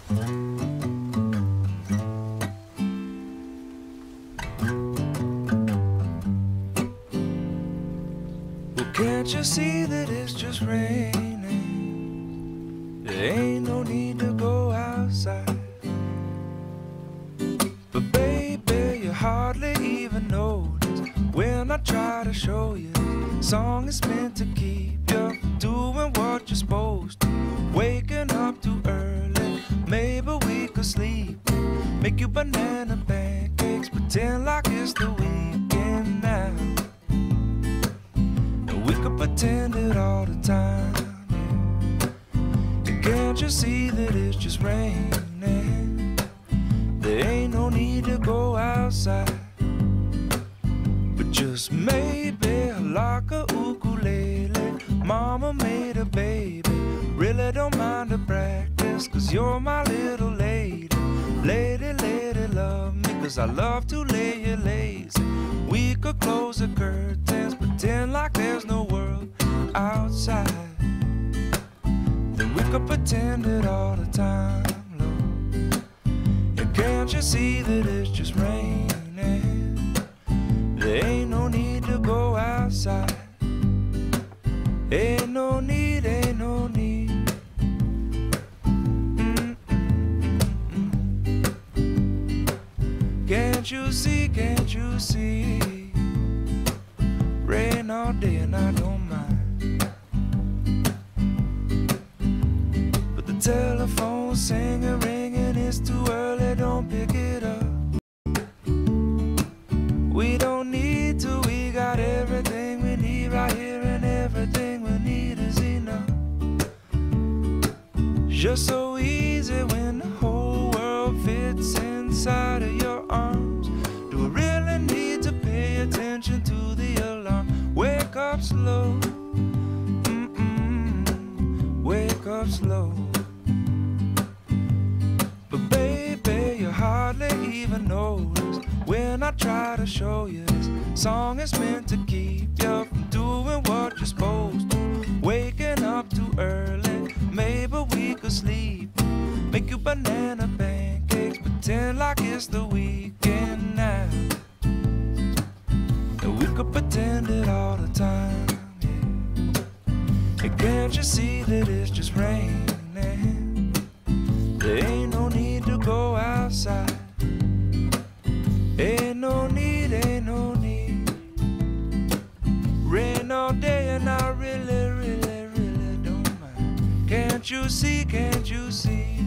Well, can't you see that it's just raining? There ain't no need to go outside. But baby, you hardly even notice when I try to show you this song is meant to keep you from doing what you're supposed to. Waking up too early, maybe we could sleep. Make you banana pancakes, pretend like it's the weekend now. And we could pretend it all the time, yeah. And can't you see that it's just raining? There ain't no need to go outside. But just maybe like a ukulele, mama made a baby. Really don't mind the practice, 'cause you're my little lady. Lady, lady, love me, 'cause I love to lay you lazy. We could close the curtains, pretend like there's no world outside. Then we could pretend it all the time, Lord. And can't you see that it's just raining? There ain't no need to go outside. Ain't no need, ain't no need. Can't you see, can't you see? Rain all day and I don't mind. But the telephone's singing, ringing, it's too early, don't pick it up. We don't need to, we got everything we need right here, and everything we need is enough. Just so easy when the whole world fits inside of your arms. Do we really need to pay attention to the alarm? Wake up slow, wake up slow. But baby, you hardly even notice when I try to show you this song is meant to keep you from doing what you're supposed to. Waking up too early, maybe we could sleep. Make you banana pancakes, pretend like it's the weekend now. And we could pretend it all the time, yeah. And can't you see that it's just raining? There ain't no need to go outside. Ain't no need, ain't no need. Rain all day and I really, really, really don't mind. Can't you see, can't you see?